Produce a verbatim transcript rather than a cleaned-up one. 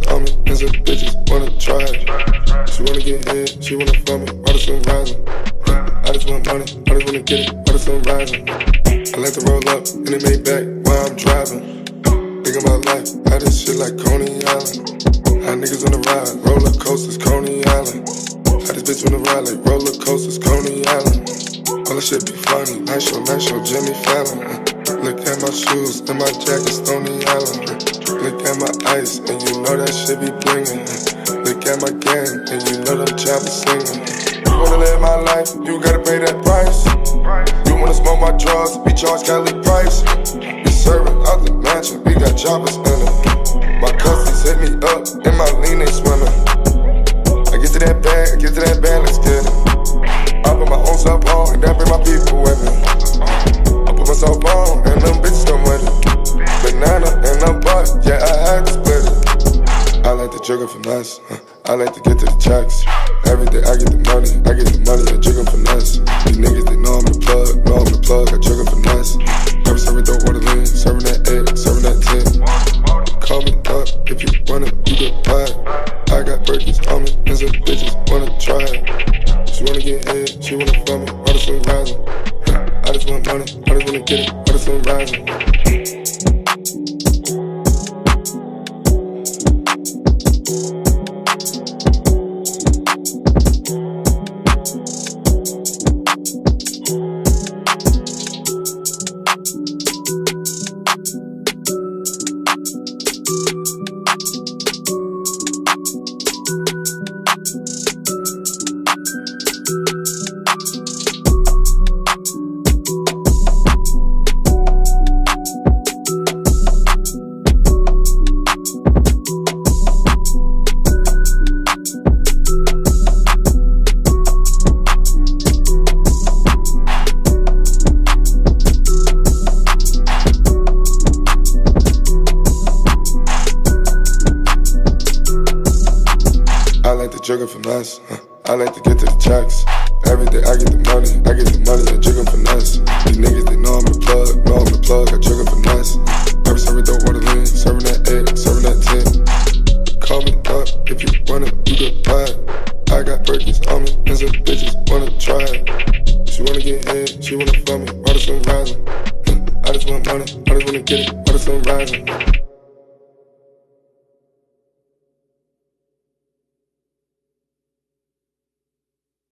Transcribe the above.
on me, and some bitches wanna try it. She wanna get hit, she wanna fuck me, while the sun rising. I just want money, I just wanna get it, while the sun rising. I like to roll up in the Maybach while I'm driving. Think of my life, I did shit like Coney Island. Had niggas on the ride, roller coasters, Coney Island. Had this bitch on the ride like roller coasters, Coney Island. All that shit be funny, nice show, nice show, Jimmy Fallon. Look at my shoes and my jacket, Stony Island. Look at my ice and you know that shit be blingin'. Look at my gang and you know them choppers singing. You wanna live my life, you gotta pay that price. You wanna smoke my drugs, we charge Cali price. We serving out the mansion, we got choppers in it. My cousins hit me up, in my lean they swimming. I get to that bag, I get to that bag, let's get it. I put my own self on, and that bring my people with me. I put myself on, and them bitches come with it. Banana and a butt, yeah, I had to split it. I like the juggle finesse, huh? I like to get to the checks. Every day I get the money, I get the money, I juggle finesse. These niggas, they know I'm the plug, know I'm the plug, I juggle finesse. Every serving dope water lean, serving that egg, serving that tin. Call me up if you wanna, you could buy it. I got Birkins on me, and some bitches wanna try it. She wanna get hit, she wanna fuck me, while the sun rising. I just want money, I just wanna get it, while the sun rising. I like to juggle finesse, huh? I like to get to the checks. Every day I get the money, I get the money, I juggle finesse. These niggas, they know I'm the plug, know I'm the plug, I juggle finesse. Every serving dope water lean, serving that egg, serving that tin. Call me up if you wanna, you could buy it. I got Birkins on me, and some bitches wanna try it. She wanna get hit, she wanna fuck me, while the sun rising. I just want money, I just wanna get it, while the sun rising.